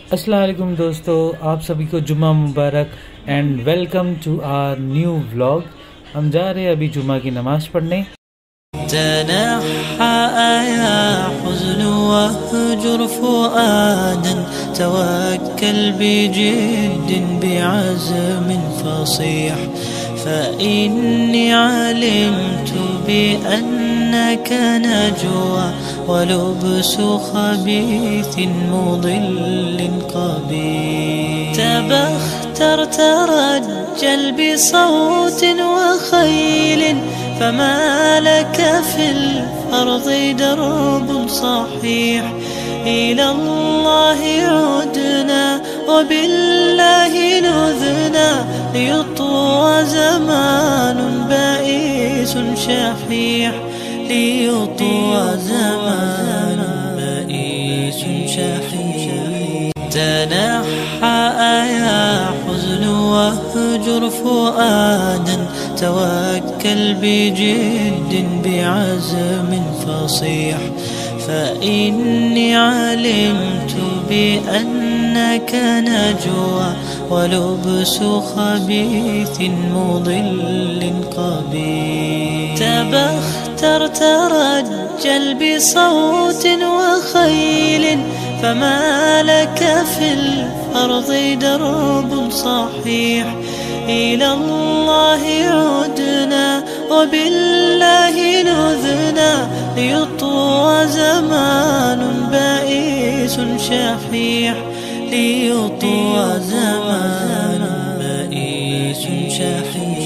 अस्सलाम वालेकुम दोस्तों, आप सभी को जुम्मा मुबारक and welcome to our new vlog. हम जा रहे हैं अभी जुम्मा की नमाज़ पढ़ने। حزن واهجر فؤادا توكل بجد بعزم فصيح فإني علمت بأنك نجوى ولبس خبيث مضل قبيح تبختر ترجل بصوت وخيل فما لك في الأرض درب صحيح إلى الله عدنا وبالله نذنا ليطوى زمان بائس شحيح ليطوى زمان بائس شحيح تنحى يا حزن واهجر فؤادا توكل بجد بعزم فصيح فإني علمت بأنك نجوى ولبس خبيث مضل قبيح تبختر ترجل بصوت وخيل فما لك في الأرض درب صحيح إلى الله عدنا وبالله نذنا ليطوى زمان بائس شحيح ليطوى زمان بائس شحيح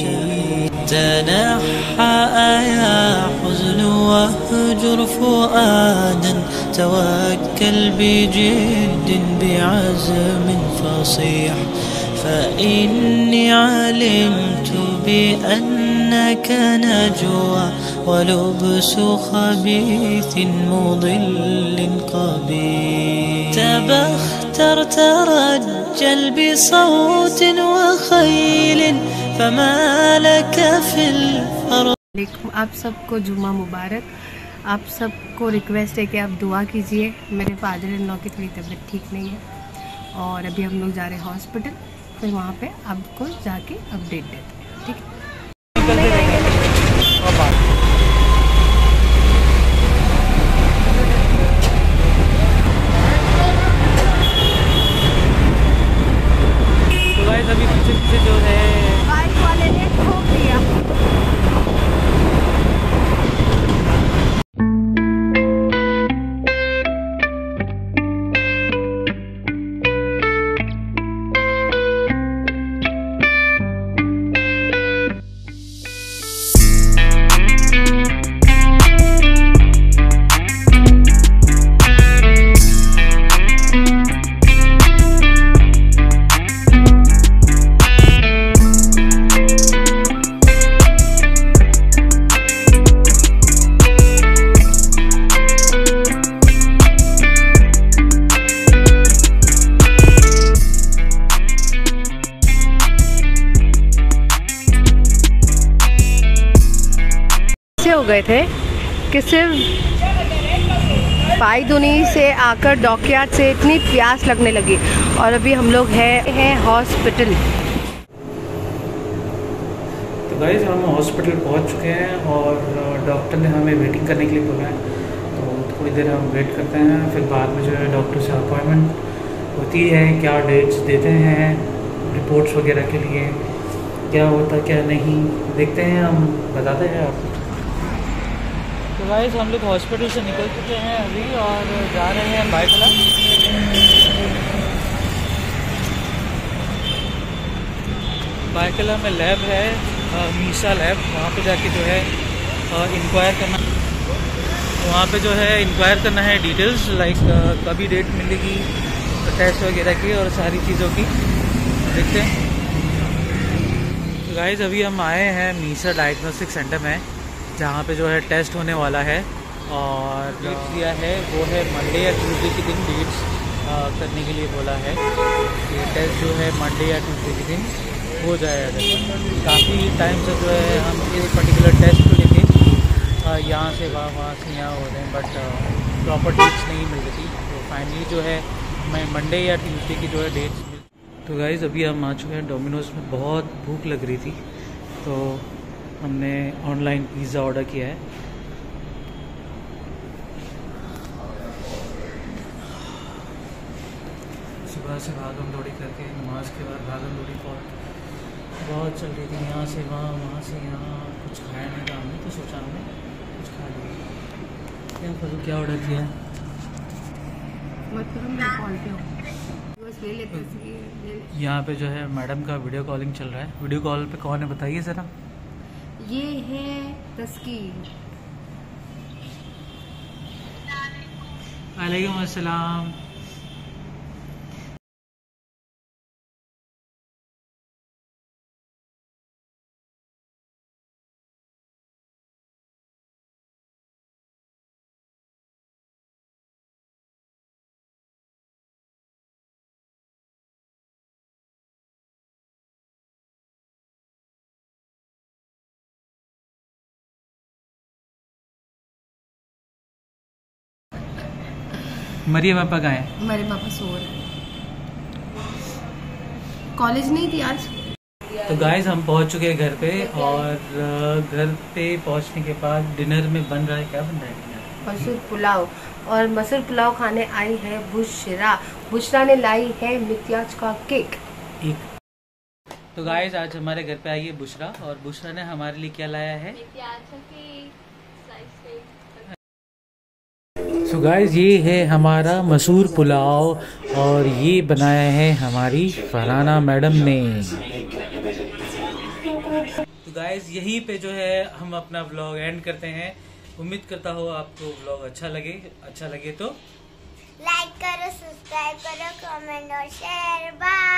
تنحى يا حزن واهجر فؤادا توكل بجد بعزم فصيح فإني علمت بأنك نجوى ولبس خبيث مضل قبيح تبختر ترجل بصوت وخيل فما لك في الأرض। आप सबको जुम्मा मुबारक। आप सबको रिक्वेस्ट है कि आप दुआ कीजिए। मेरे फादर इन लॉ की थोड़ी तबीयत ठीक नहीं है और अभी हम लोग जा रहे हैं हॉस्पिटल, फिर वहाँ पे आपको जाके अपडेट देते हैं, ठीक है। तो गाइस अभी पीछे जो है बाइक वाले ने ठोक दिया। हो गए थे कि सिर्फ पाईदुनी से आकर डॉकयार्ड से इतनी प्यास लगने लगी और अभी हम लोग हैं हॉस्पिटल। तो गाइस हम हॉस्पिटल पहुंच चुके हैं और डॉक्टर ने हमें वेटिंग करने के लिए बोला है, तो थोड़ी देर हम वेट करते हैं। फिर बाद में जो है डॉक्टर से अपॉइंटमेंट होती है, क्या डेट्स देते हैं रिपोर्ट्स वगैरह के लिए, क्या होता क्या नहीं देखते हैं, हम बताते हैं आपको। तो गाइस हम लोग हॉस्पिटल से निकल चुके हैं अभी और जा रहे हैं बायकला। बायकला में लैब है, मीसा लैब, वहाँ पे जाके जो है इंक्वायर करना, वहाँ पे जो है इंक्वायर करना है डिटेल्स लाइक कभी डेट मिलेगी टेस्ट वगैरह की और सारी चीज़ों की देखते हैं। तो गाइस अभी हम आए हैं मीसा डायग्नोस्टिक सेंटर में, जहाँ पे जो है टेस्ट होने वाला है और डेट दिया है वो है मंडे या ट्यूसडे के दिन डेट्स करने के लिए बोला है। ये टेस्ट जो है मंडे या ट्यूसडे के दिन हो जाएगा। काफ़ी टाइम से जो है हम इस पर्टिकुलर टेस्ट को लेके यहाँ से वहाँ से यहाँ हो रहे हैं, बट प्रॉपर डेट्स नहीं मिल रही। तो फाइनली जो है मैं मंडे या ट्यूसडे की जो है डेट्स। तो गाइज़ अभी हम आ चुके हैं डोमिनोज़ में। बहुत भूख लग रही थी तो हमने ऑनलाइन पिज़्ज़ा ऑर्डर किया है। सुबह से भागम दौड़ी करके नमाज के बाद भागम दौड़ी बहुत चल रही थी, यहाँ से वहाँ वहाँ से यहाँ। कुछ खाया नहीं था हमने तो सोचा हमने कुछ खा लिया। क्या करूँ, क्या ऑर्डर किया है? यहाँ पे जो है मैडम का वीडियो कॉलिंग चल रहा है। वीडियो कॉल पे कौन है बताइए ज़रा। ये है तस्कीर। वालेकुम अस्सलाम। मरियम पापा कहाँ हैं? हमारे पापा सो रहे हैं, कॉलेज नहीं थी आज। तो गाइस हम पहुंच चुके हैं घर पे, और घर पे पहुंचने के बाद डिनर में बन रहा है। क्या बन रहा है डिनर? मसूर पुलाव। और मसूर पुलाव खाने आई है बुशरा। बुशरा ने लाई है मित्याज का केक। तो गाइस आज हमारे घर पे आई है बुशरा, और बुशरा ने हमारे लिए क्या लाया है? तो गाइस ये है हमारा मसूर पुलाव, और ये बनाया है हमारी फरहाना मैडम ने। तो गाइस यहीं पे जो है हम अपना व्लॉग एंड करते हैं। उम्मीद करता हूँ आपको व्लॉग अच्छा लगे तो लाइक करो, सब्सक्राइब करो, कमेंट और शेयर। बाय।